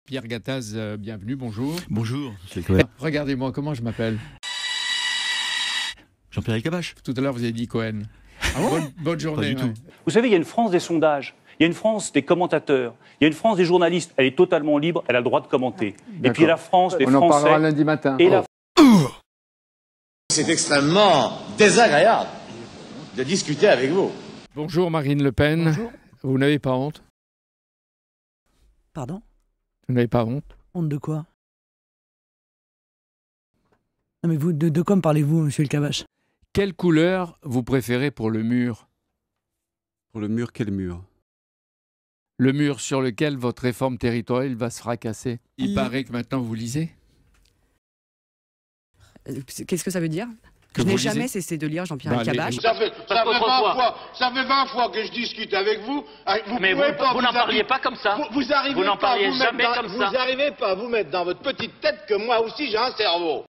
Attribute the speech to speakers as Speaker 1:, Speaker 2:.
Speaker 1: Pierre Gattaz, bienvenue, bonjour.
Speaker 2: Bonjour, monsieur Cohen.
Speaker 1: Regardez-moi, comment je m'appelle?
Speaker 2: Jean-Pierre Elkabbach.
Speaker 1: Tout à l'heure, vous avez dit Cohen.
Speaker 3: Ah bon?
Speaker 1: Bonne journée.
Speaker 2: Pas du tout.
Speaker 4: Vous savez, il y a une France des sondages, il y a une France des commentateurs, il y a une France des journalistes. Elle est totalement libre, elle a le droit de commenter. Et puis il y a la France des
Speaker 3: On en
Speaker 4: Français.
Speaker 3: parlera lundi matin.
Speaker 4: Et la
Speaker 5: C'est extrêmement désagréable de discuter avec vous.
Speaker 1: Bonjour Marine Le Pen.
Speaker 6: Bonjour.
Speaker 1: Vous n'avez pas honte?
Speaker 6: Pardon?
Speaker 1: Vous n'avez pas honte?
Speaker 6: Honte de quoi? Non mais vous, de quoi me parlez-vous, monsieur Elkabbach?
Speaker 1: Quelle couleur vous préférez pour le mur?
Speaker 2: Pour le mur, quel mur?
Speaker 1: Le mur sur lequel votre réforme territoriale va se fracasser. Il paraît que maintenant vous lisez.
Speaker 7: Qu'est-ce que ça veut dire?
Speaker 1: Que
Speaker 7: Je n'ai
Speaker 1: vous
Speaker 7: jamais
Speaker 1: lisez.
Speaker 7: cessé de lire Jean-Pierre
Speaker 1: Bah,
Speaker 7: Elkabbach.
Speaker 5: Ça fait 20 fois que je discute avec vous.
Speaker 8: Mais vous n'en parliez pas comme ça.
Speaker 5: Vous arrivez
Speaker 8: Vous n'en
Speaker 5: pas à
Speaker 8: parliez
Speaker 5: vous mettre
Speaker 8: jamais
Speaker 5: dans-
Speaker 8: comme ça.
Speaker 5: Vous n'arrivez pas à vous mettre dans votre petite tête que moi aussi j'ai un cerveau.